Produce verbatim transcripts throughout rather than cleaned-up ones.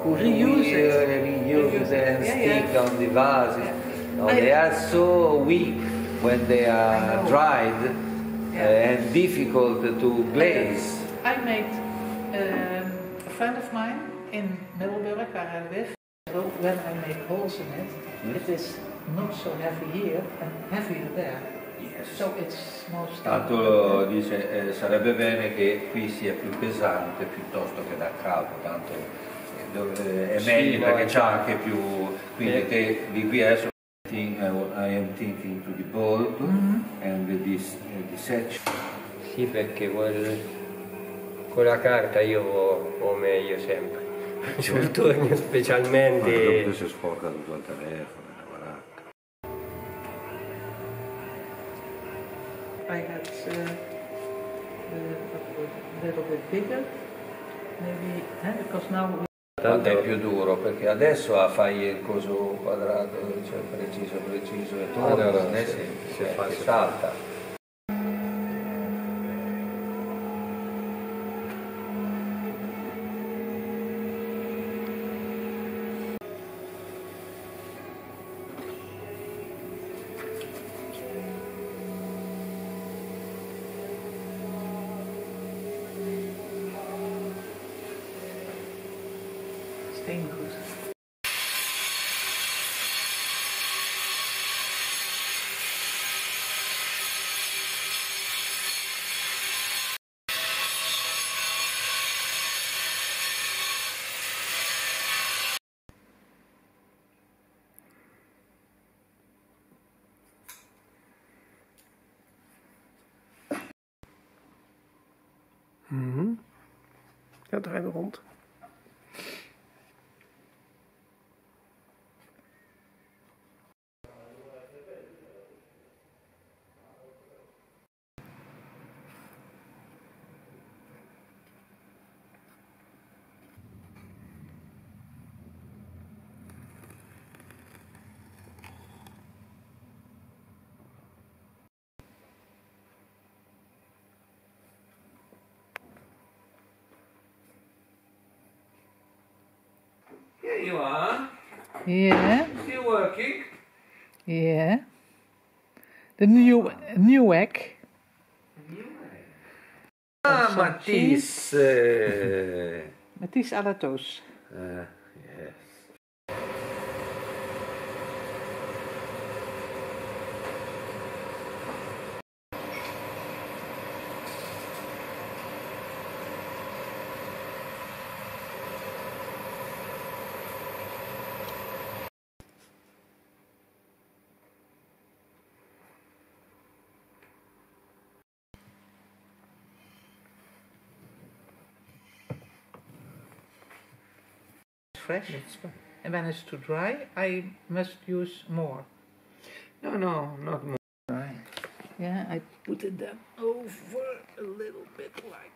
reuse it, uh, reuse reuse and yeah, stick yeah. on the vases. Yeah. No, I, they are so weak when they are dried yeah. uh, and difficult to glaze. I, I made um, a friend of mine in Middelburg, where I live. When I make holes in it, mm. it is not so heavy here and heavier there. Yes. So it's most Tanto dice eh, sarebbe bene che qui sia più pesante piuttosto che da capo, tanto eh, dove, è meglio sì, perché c'è anche più, quindi yeah. Che di qui adesso I am thinking to the bulb mm-hmm. and with this, uh, the section. Sì, perché quel, con la carta io ho, ho meglio sempre. Sul tornio specialmente. Ma dopo si sporca tutto il telefono, la baracca. I had uh, a little bit bigger, maybe, eh, because now. Tanto è più duro perché adesso fai il coso quadrato, cioè preciso, preciso e tutto, ah, no, no, non è semplice, si fa, salta. Staying good. Mm-hmm. Ja, draai we rond. Here you are. Yeah. Still working? Yeah. The new new egg. Ah, Matisse. Matisse à la toast. Uh, yes. Fresh, and when it's too dry, I must use more. No, no, not more. Right. Yeah, I put it then over a little bit like.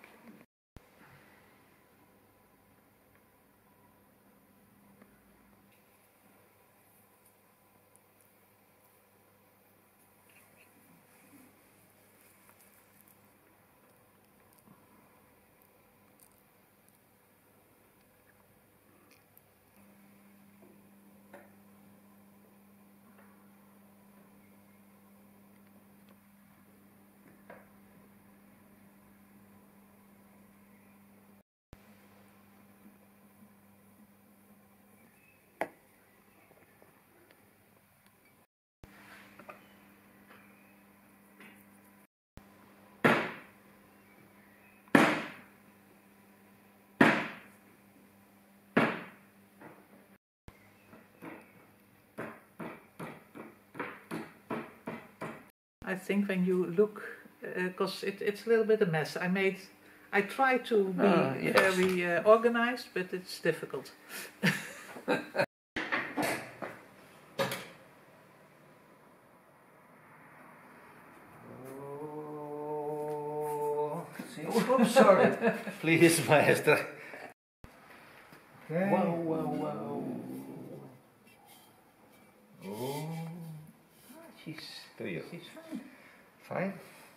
I think when you look, because uh, it, it's a little bit a mess. I made, I try to be uh, yes. very uh, organized, but it's difficult. Oh, oh, sorry. Please, maestra. Okay. Wow, wow, wow. Oh. She's, she's fine. Fine?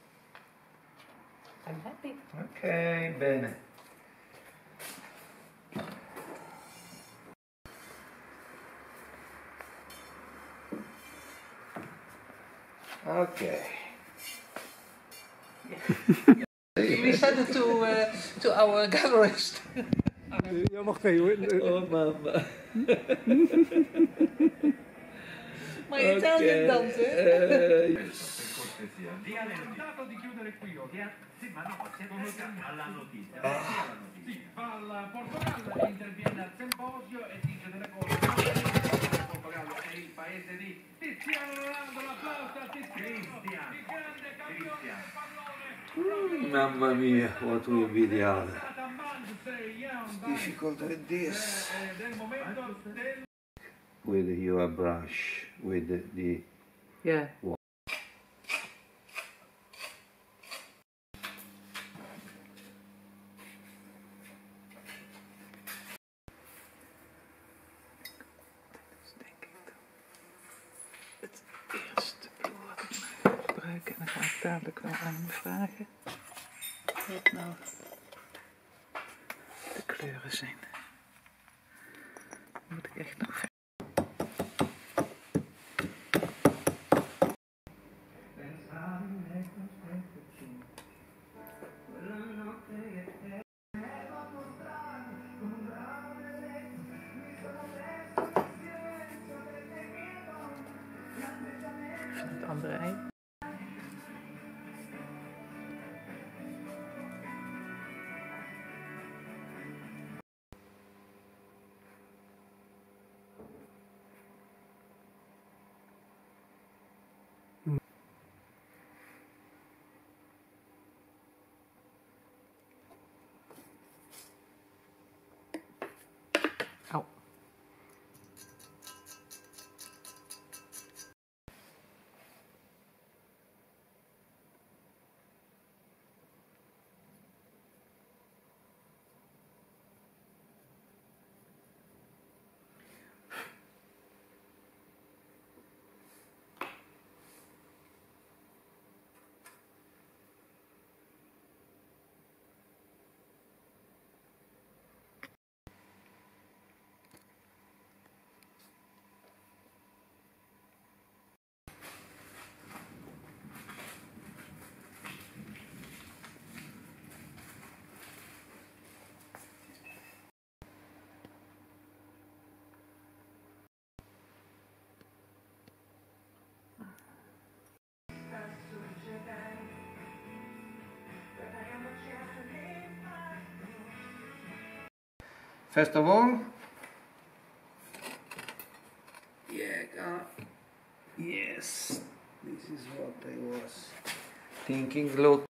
I'm happy. Ok, bene. Okay. We send it to, uh, to our gallerist. Ja, wacht even. Oh mamma. My Italian Dante. Vi ha tentato di chiudere qui, sì, ma no, siamo alla notizia. Sì, va al Portogallo, interviene al semposio e dice delle cose. Il Portogallo è il paese di Cristiano Ronaldo, l'applauso a Cristiano, il grande campione del pallone. Mamma mia, quanto mi invidiate. Difficult like this. With your brush, with the Yeah. Het eerste wat ik ga gebruiken, en dan ga ik dadelijk wel aan hem vragen wat nou de kleuren zijn. Dan moet ik echt nog verder. Even het andere ei. Au. First of all, yeah, yes, this is what I was thinking. Look.